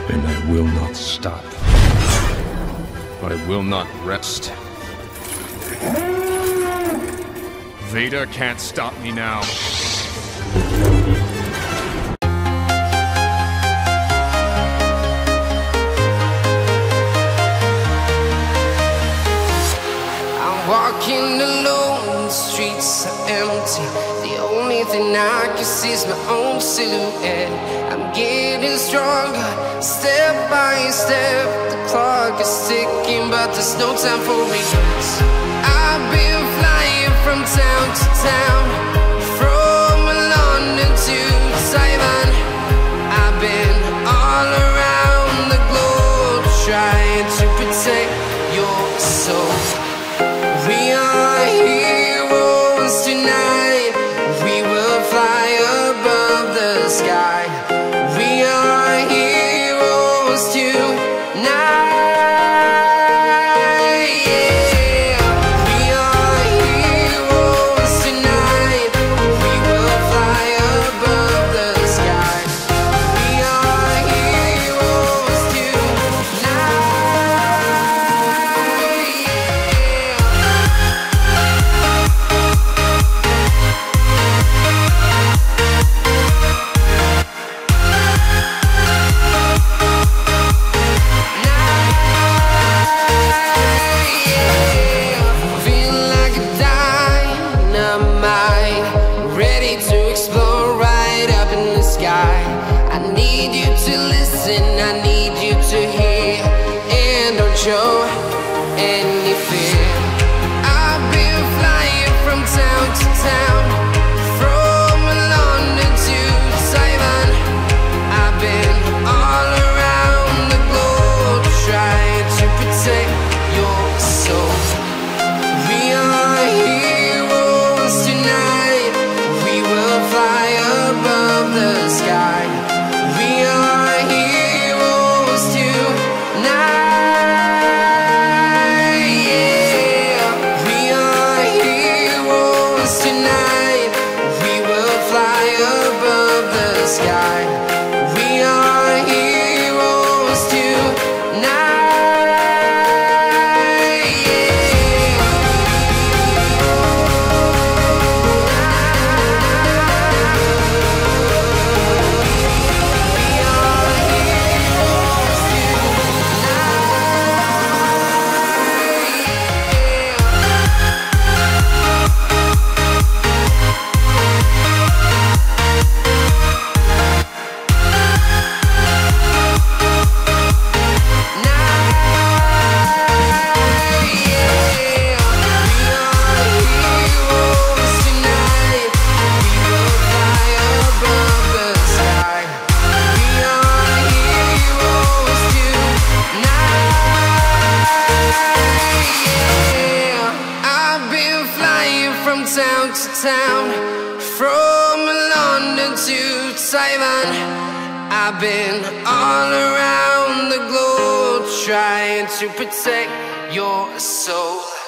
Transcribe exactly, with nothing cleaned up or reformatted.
and I will not stop. I will not rest. Vader can't stop me now. Walking alone, the streets are empty. The only thing I can see is my own silhouette. I'm getting stronger, step by step. The clock is ticking, but there's no time for regrets. I've been flying from town to town, from London to Taiwan. I've been all around the globe, trying to protect your soul. We are heroes tonight. We will fly above the sky. We are heroes tonight. Yeah. We are heroes tonight. We will fly above the sky. We are heroes tonight. I need you to listen, I need you to hear, and don't show any fear. I've been flying from town to town, from London to Taiwan. I've been all around the globe, trying to protect your soul. We are heroes tonight. We will fly above the sky. We are heroes tonight. Yeah. We are heroes tonight. We will fly above the sky. We are heroes tonight. Yeah. From town to town, from London to Taiwan. I've been all around the globe, trying to protect your soul.